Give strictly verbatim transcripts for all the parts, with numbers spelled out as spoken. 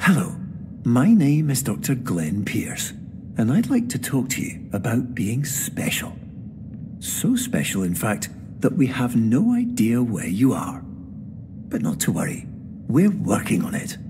Hello, my name is Doctor Glenn Pierce, and I'd like to talk to you about being special. So special, in fact, that we have no idea where you are. But not to worry, we're working on it.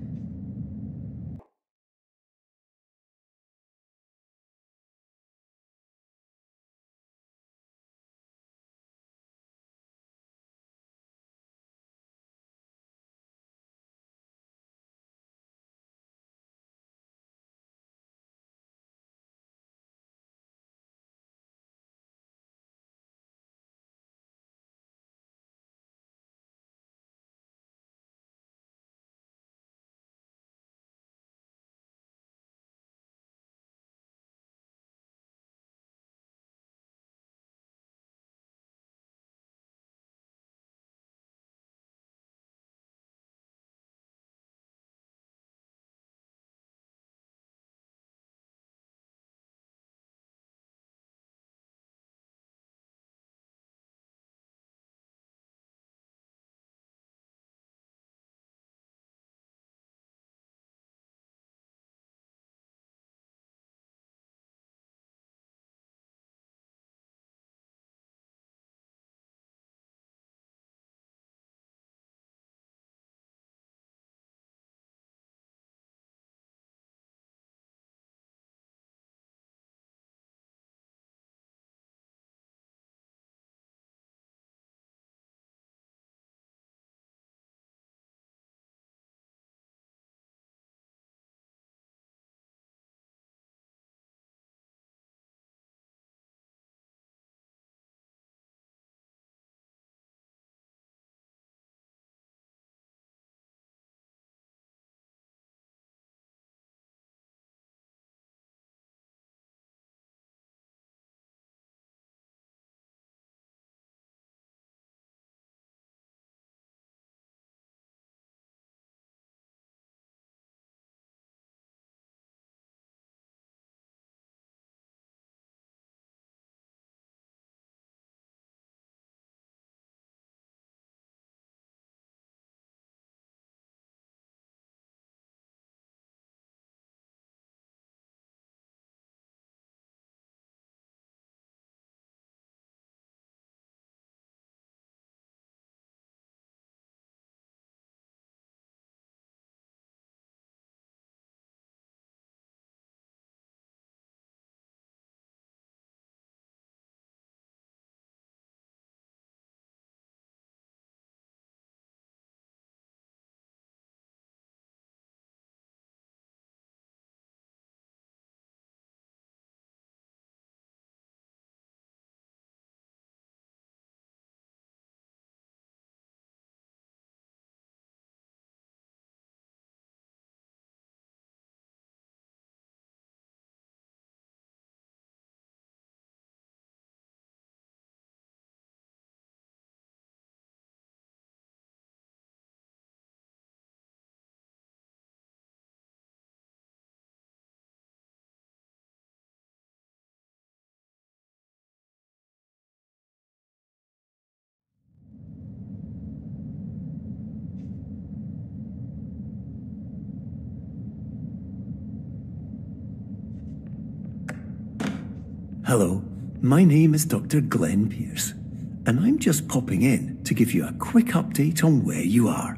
Hello, my name is Doctor Glenn Pierce, and I'm just popping in to give you a quick update on where you are.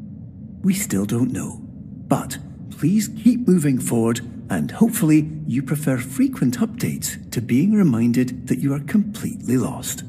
We still don't know, but please keep moving forward, and hopefully you prefer frequent updates to being reminded that you are completely lost.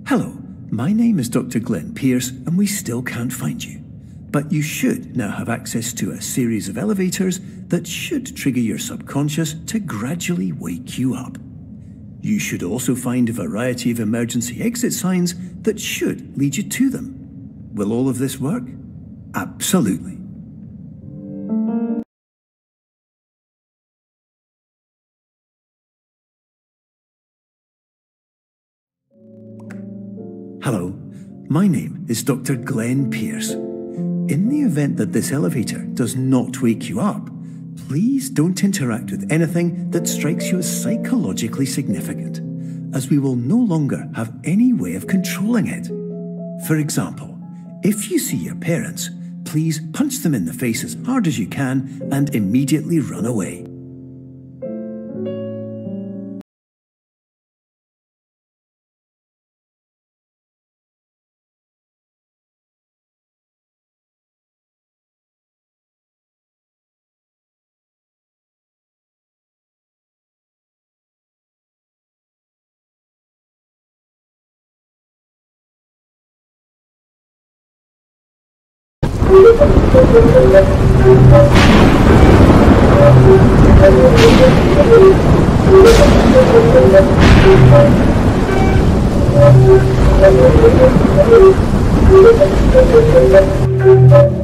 Hello, my name is Doctor Glenn Pierce, and we still can't find you. But you should now have access to a series of elevators that should trigger your subconscious to gradually wake you up. You should also find a variety of emergency exit signs that should lead you to them. Will all of this work? Absolutely. Hello, my name is Doctor Glenn Pierce. In the event that this elevator does not wake you up, please don't interact with anything that strikes you as psychologically significant, as we will no longer have any way of controlling it. For example, if you see your parents, please punch them in the face as hard as you can and immediately run away. Thank you.